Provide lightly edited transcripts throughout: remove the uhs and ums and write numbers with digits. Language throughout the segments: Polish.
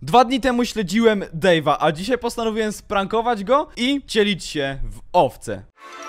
2 dni temu śledziłem Dave'a, a dzisiaj postanowiłem sprankować go i wcielić się w owcę.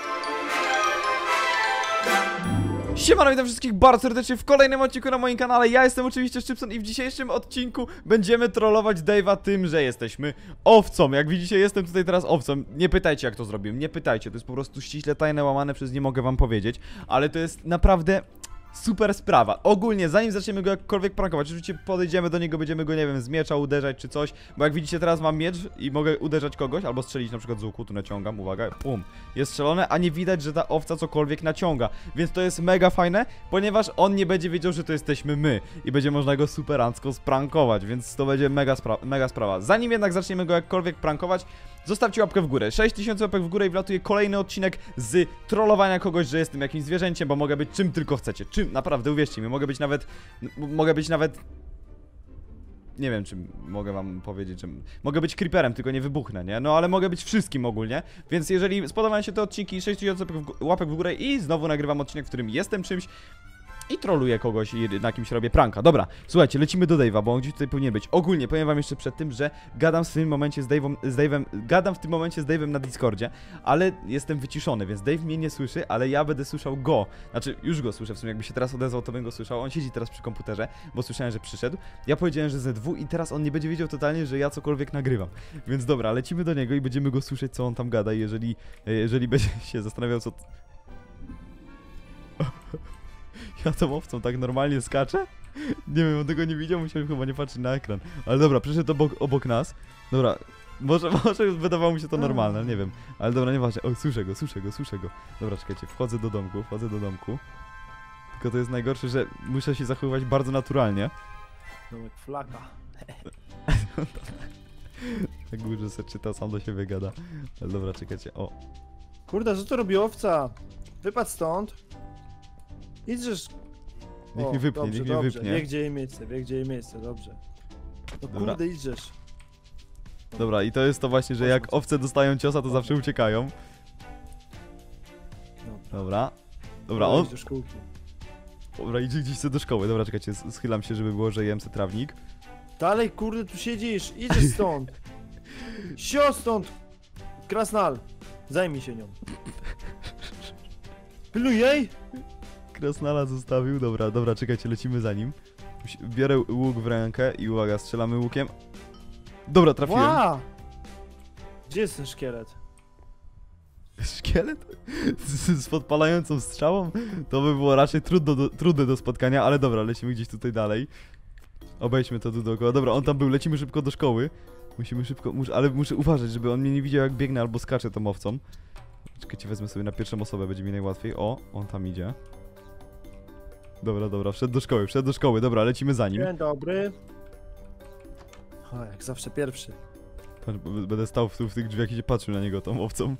Siemano, witam wszystkich bardzo serdecznie w kolejnym odcinku na moim kanale. Ja jestem oczywiście Szczypson i w dzisiejszym odcinku będziemy trollować Dave'a tym, że jesteśmy owcą. Jak widzicie, jestem tutaj teraz owcą. Nie pytajcie, jak to zrobiłem, nie pytajcie. To jest po prostu ściśle tajne, łamane przez nie mogę wam powiedzieć. Ale to jest naprawdę super sprawa. Ogólnie, zanim zaczniemy go jakkolwiek prankować, oczywiście podejdziemy do niego, będziemy go, nie wiem, z miecza uderzać czy coś. Bo jak widzicie, teraz mam miecz i mogę uderzać kogoś, albo strzelić na przykład z łuku, tu naciągam, uwaga, pum. Jest strzelone, a nie widać, że ta owca cokolwiek naciąga. Więc to jest mega fajne, ponieważ on nie będzie wiedział, że to jesteśmy my. I będzie można go superancko sprankować, więc to będzie mega sprawa. Zanim jednak zaczniemy go jakkolwiek prankować, zostawcie łapkę w górę. 6000 łapek w górę i wlatuje kolejny odcinek z trollowania kogoś, że jestem jakimś zwierzęciem, bo mogę być czym tylko chcecie. Czym, naprawdę, uwierzcie mi, mogę być nawet... Nie wiem, czym mogę wam powiedzieć, że... Mogę być creeperem, tylko nie wybuchnę, nie? No ale mogę być wszystkim ogólnie. Więc jeżeli spodobają się te odcinki, 6000 łapek w górę i znowu nagrywam odcinek, w którym jestem czymś i troluję kogoś i na kimś robię pranka. Dobra, słuchajcie, lecimy do Dave'a, bo on gdzieś tutaj powinien być. Ogólnie powiem wam jeszcze przed tym, że gadam w tym momencie z Dave'em na Discordzie, ale jestem wyciszony, więc Dave mnie nie słyszy, ale ja będę słyszał go. Znaczy, już go słyszę, w sumie jakby się teraz odezwał, to bym go słyszał. On siedzi teraz przy komputerze, bo słyszałem, że przyszedł. Ja powiedziałem, że ZW i teraz on nie będzie wiedział totalnie, że ja cokolwiek nagrywam. Więc dobra, lecimy do niego i będziemy go słyszeć, co on tam gada, i jeżeli będzie się zastanawiał, co... Ja tą owcą tak normalnie skaczę? Nie wiem, on tego nie widział, musiałem chyba nie patrzeć na ekran. Ale dobra, przyszedł obok nas. Dobra, może wydawało mi się to normalne, nie wiem. Ale dobra, nieważne. O, słyszę go. Dobra, czekajcie, wchodzę do domku. Tylko to jest najgorsze, że muszę się zachowywać bardzo naturalnie. Domek flaka. Tak górze se czyta, sam do siebie gada. Ale dobra, czekajcie, o. Kurde, co to robi owca? Wypadł stąd. Idźesz. Niech mnie wypnie, dobrze, niech mnie dobrze. wypnie. Wie gdzie jej miejsce, dobrze. No Dobra. kurde, idziesz. Dobra, i to jest to właśnie, że jak owce dostają ciosa, to zawsze uciekają. Dobra, on... Idź do szkółki. Dobra, idzie gdzieś do szkoły. Dobra, czekajcie, schylam się, żeby było, że jem se trawnik. Dalej, kurde, tu siedzisz, idziesz stąd. Sio stąd. Krasnal, zajmij się nią. Pilnuj jej. Krasnala zostawił, dobra, czekajcie, lecimy za nim. Biorę łuk w rękę i uwaga, strzelamy łukiem. Dobra, trafiłem. Wow. Gdzie jest ten szkielet? Szkielet? Z podpalającą strzałą? To by było raczej trudne do spotkania, ale dobra, lecimy gdzieś tutaj dalej. Obejdźmy to tu dookoła. Dobra, on tam był, lecimy szybko do szkoły. Musimy szybko, ale muszę uważać, żeby on mnie nie widział, jak biegnę albo skaczę tą owcą. Czekajcie, wezmę sobie na pierwszą osobę, będzie mi najłatwiej. O, on tam idzie. Dobra, wszedł do szkoły, dobra, lecimy za nim. Dzień dobry. O, jak zawsze pierwszy. Będę stał w tych drzwiach i się patrzył na niego tą owcą.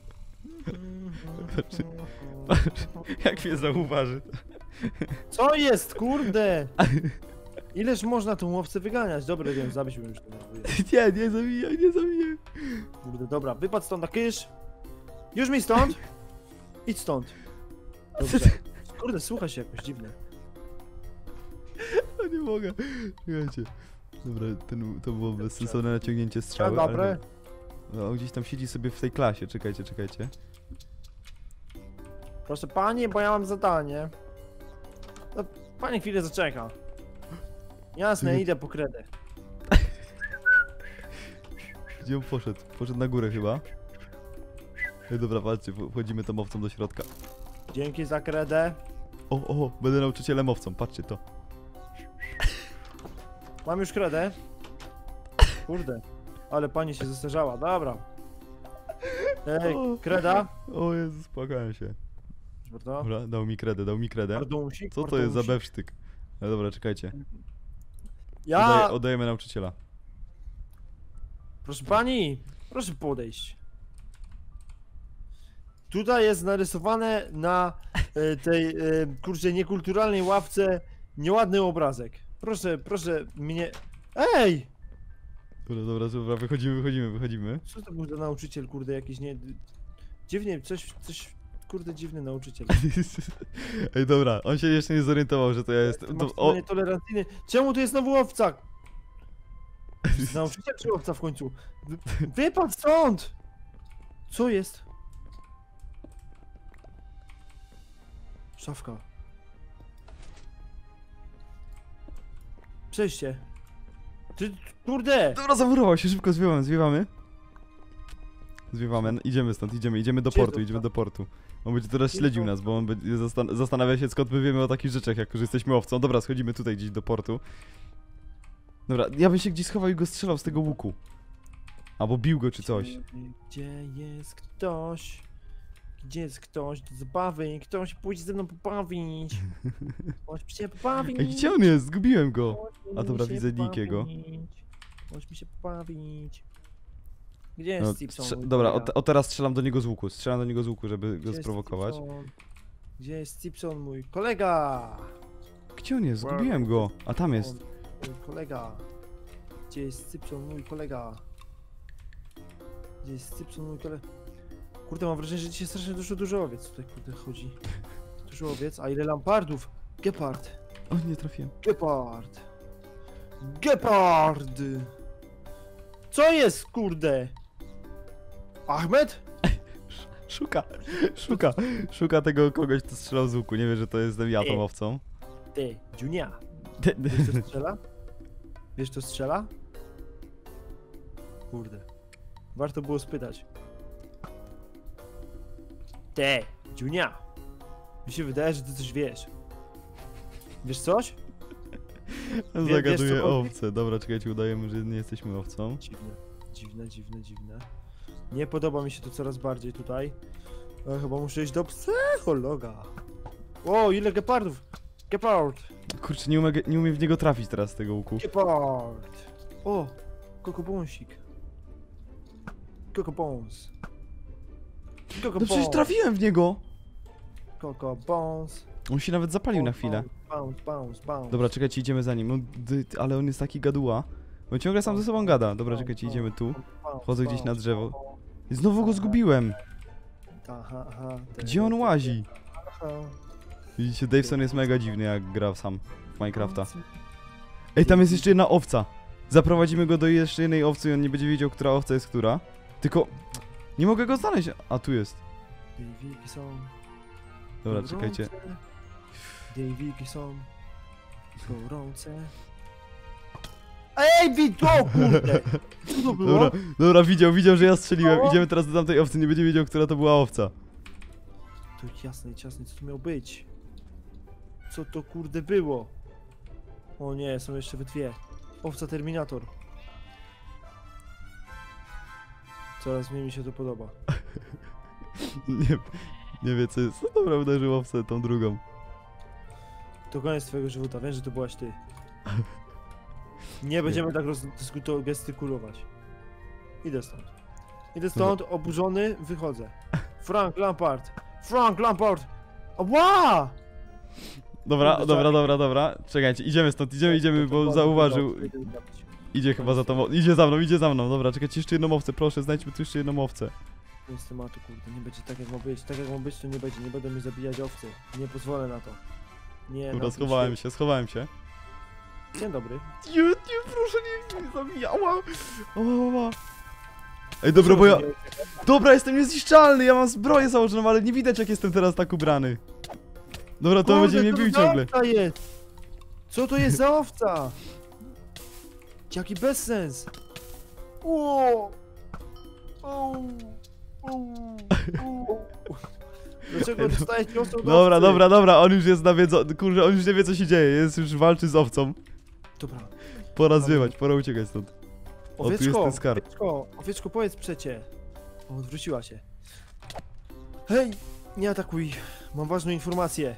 Patrz, jak mnie zauważy. Co jest, kurde? Ileż można tą łowcę wyganiać? Dobra, wiem, zabićmy już to. Nie zabijaj. Kurde, dobra, wypadł stąd na kysz. Już mi stąd? Idź stąd. Dobrze. Kurde, słucha się jakoś dziwnie. No nie mogę. Słuchajcie. Dobra, to było bezsensowne naciągnięcie strzały. Dobre. No, on gdzieś tam siedzi sobie w tej klasie, czekajcie. Proszę pani, bo ja mam zadanie. No, pani chwilę zaczeka. Jasne, idę po kredę. Gdzie on poszedł? Poszedł na górę chyba. Ej, dobra, patrzcie, wchodzimy tą owcą do środka. Dzięki za kredę. O, będę nauczycielem owcą, patrzcie to. Mam już kredę. Kurde, ale pani się zestarzała, dobra. Ej, kreda. O Jezus, spłakałem się. Dobra, dał mi kredę. Pardonsik, Co to jest za bewsztyk? No dobra, czekajcie. Ja... Oddajemy nauczyciela. Proszę pani, proszę podejść. Tutaj jest narysowane na tej, kurczę, niekulturalnej ławce nieładny obrazek. Proszę mnie... Ej! Dobra, wychodzimy. Co to był za nauczyciel, kurde, jakiś nie... Dziwnie, coś... Kurde, dziwny nauczyciel. Ej, dobra, on się jeszcze nie zorientował, że to ja jestem... Nietolerancyjny. Czemu tu jest znowu owca? Nauczyciel czy owca w końcu? Wypadł stąd! Co jest? Szafka. Przejście. Ty, kurde! Dobra, zamurował się, szybko zwiewamy. Zwiewamy, idziemy stąd, idziemy do Gdzie portu, to? idziemy do portu. On będzie teraz śledził nas, bo on będzie zastanawia się, skąd my wiemy o takich rzeczach, jako że jesteśmy owcą. Dobra, schodzimy tutaj gdzieś do portu. Dobra, ja bym się gdzieś schował i go strzelał z tego łuku. Albo bił go czy coś. Gdzie jest ktoś? Gdzie jest ktoś do zabawy? Ktoś pójdzie ze mną pobawić. Chodź mi się pobawić. Ej, gdzie on jest? Zgubiłem go. Chodź A dobra, mi się widzę Nikiego. pobawić. Chodź mi się pobawić. Gdzie No, jest Simpson? mój dobra, kolega? o teraz strzelam do niego z łuku. Strzelam do niego z łuku, żeby Gdzie go jest sprowokować. Simpson? Gdzie jest Simpson, mój kolega? Gdzie on jest? Zgubiłem go. A tam jest. Mój kolega. Gdzie jest Simpson, mój kolega? Gdzie jest Simpson, mój kolega? Kurde, mam wrażenie, że dzisiaj strasznie dużo owiec tutaj, kurde, chodzi. Dużo owiec, a ile lampardów? Gepard. O, nie trafiłem. Gepard. Gepard! Co jest, kurde? Ahmed? Szuka tego kogoś, kto strzelał z łuku. Nie wie, że to jestem ja tą owcą. Ty, Junia. Wiesz, kto strzela? Wiesz, kto strzela? Kurde. Warto było spytać. Ty, Junia. Mi się wydaje, że ty coś wiesz. Wiesz coś? Zagaduje co- owce. Dobra, czekajcie, udajemy, że nie jesteśmy owcą. Dziwne. Nie podoba mi się to coraz bardziej tutaj. Chyba muszę iść do psychologa. O, ile gepardów! Gepard! Kurczę, nie umiem w niego trafić teraz z tego łuku. Gepard! O, kokobonsik. Kokobons. No przecież trafiłem w niego! Kokobons. On się nawet zapalił na chwilę. Bounce. Dobra, czekajcie, idziemy za nim. Ale on jest taki gaduła. On ciągle sam ze sobą gada. Dobra, czekajcie, idziemy tu. Wchodzę gdzieś na drzewo. I znowu go zgubiłem! Gdzie on łazi? Widzicie, Daveson jest mega dziwny, jak gra sam w Minecrafta. Ej, tam jest jeszcze jedna owca. Zaprowadzimy go do jeszcze jednej owcy i on nie będzie wiedział, która owca jest która. Tylko nie mogę go znaleźć. A, tu jest. Dobra, czekajcie. Daviki są gorące. Ej, widło, kurde! Co to było? Dobra, widział, że ja strzeliłem. Idziemy teraz do tamtej owcy, nie będzie wiedział, która to była owca. To jasne, co to miało być? Co to kurde było? O nie, są jeszcze we dwie. Owca Terminator. Coraz mniej mi się to podoba. Nie wie co jest. No dobra, uderzył owcę tą drugą. To koniec twojego żywota, wiem, że to byłaś ty. Nie będziemy tak gestykulować. Idę stąd, oburzony, wychodzę. Frank Lampard! Ała! Dobra. Czekajcie, idziemy stąd, idziemy, bo zauważył. Idzie chyba za tą. Idzie za mną. Dobra, czekajcie, jeszcze jedną owcę, proszę, znajdźmy tu jeszcze jedną owcę. Z tematu, kurde, nie będzie tak jak ma być. Tak jak ma być, to nie będzie. Nie będą mi zabijać owcy. Nie pozwolę na to. Nie. Dobra, na tym schowałem się. Dzień dobry. Nie, proszę, nie zabija. Ała. Ej, dobra, bo ja... Dobra, jestem niezniszczalny, ja mam zbroję założoną, ale nie widać, jak jestem teraz tak ubrany. Dobra, to będzie mnie bił ciągle. Co to jest za owca? Jaki bezsens. Dlaczego dostajesz ciosą do owcy? Dobra, on już jest nawiedzony, kurde, on już nie wie, co się dzieje, już walczy z owcą. Dobra. Pora zwiewać, pora uciekać stąd. O, tu jest ten skarb. Owieczko, powiedz przecie. O, odwróciła się. Hej, nie atakuj. Mam ważną informację.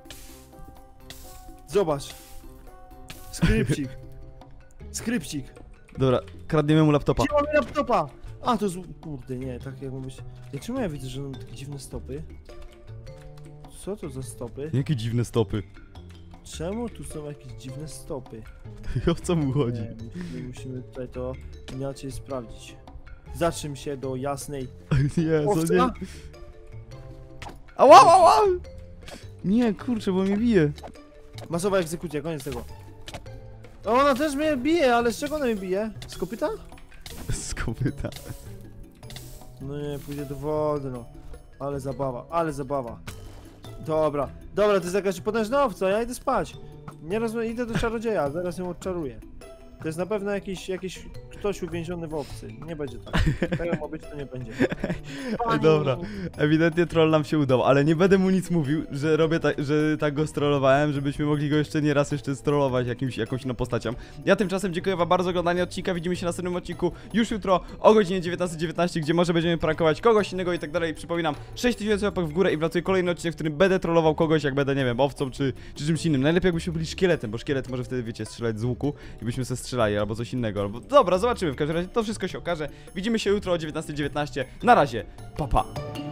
Zobacz. Skrypcik. Dobra, kradniemy mu laptopa. Gdzie mamy laptopa? A, to kurde, nie, tak jak ma być. Czemu ja widzę, że mam takie dziwne stopy? Co to za stopy? Jakie dziwne stopy. Czemu tu są jakieś dziwne stopy? O co mu chodzi? Nie, musimy tutaj to inaczej sprawdzić. Zatrzym się do jasnej. Jezu, nie. Ała! Nie, kurczę, bo mnie bije. Masowa egzekucja, koniec tego. Ona też mnie bije, ale z czego ona mnie bije? Z kopyta? Z kopyta. No nie, pójdę do wody, no. Ale zabawa, ale zabawa. Dobra, dobra, to jest jakaś potężna owca, ja idę spać. Nie rozumiem, idę do czarodzieja, zaraz ją odczaruję. To jest na pewno jakiś ktoś uwięziony w owcy. Nie będzie tak. Tak jak ma być, to nie będzie. Ej, dobra, ewidentnie troll nam się udał, ale nie będę mu nic mówił, że robię że tak go strollowałem, żebyśmy mogli go jeszcze nie raz jeszcze strollować jakąś inną postacią. Ja tymczasem dziękuję wam bardzo za oglądanie odcinka, widzimy się na następnym odcinku już jutro o godzinie 19:19, gdzie może będziemy prankować kogoś innego i tak dalej. Przypominam, 6000 łapek w górę i wlatuje kolejny odcinek, w którym będę trollował kogoś, jak będę, nie wiem, owcą czy czymś innym. Najlepiej jakbyśmy byli szkieletem, bo szkielet może wtedy, wiecie, strzelać z łuku i byśmy se strzelali albo coś innego, albo... Dobra, zobaczymy, w każdym razie to wszystko się okaże. Widzimy się jutro o 19:19. Na razie, pa pa!